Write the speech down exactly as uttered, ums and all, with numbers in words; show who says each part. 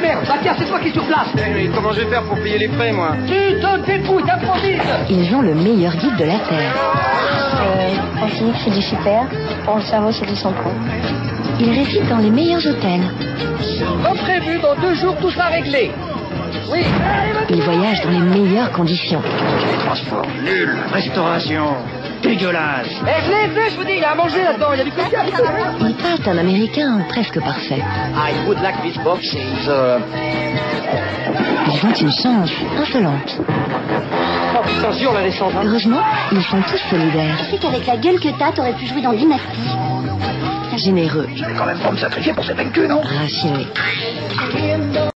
Speaker 1: merde. Bah c'est toi qui es sur place.
Speaker 2: Mais comment je vais faire pour payer les frais, moi?
Speaker 1: Tu te débrouilles, improvise.
Speaker 3: Ils ont le meilleur guide de la Terre.
Speaker 4: Euh, en physique, c'est du super. Pour le cerveau, c'est du sans-pro.
Speaker 3: Ils résident dans les meilleurs hôtels.
Speaker 1: Comme prévu, dans deux jours, tout sera réglé. Oui.
Speaker 3: Ils voyagent dans les meilleures conditions.
Speaker 2: Les transports nuls, restauration dégueulasse.
Speaker 1: Eh, venez, venez, je vous dis, il a à manger là-dedans, il y a du coca.
Speaker 3: Ils parlent un américain presque parfait.
Speaker 1: I would like this box is... Uh...
Speaker 3: Ils ont une chance insolente.
Speaker 1: Oh putain, jure la naissance, hein.
Speaker 3: Heureusement, ils sont tous solidaires.
Speaker 4: Tu sais qu'avec la gueule que t'as, t'aurais pu jouer dans Dynasty.
Speaker 3: Généreux.
Speaker 2: Je vais quand même pas me sacrifier pour cette cul, non?
Speaker 3: Raffinés.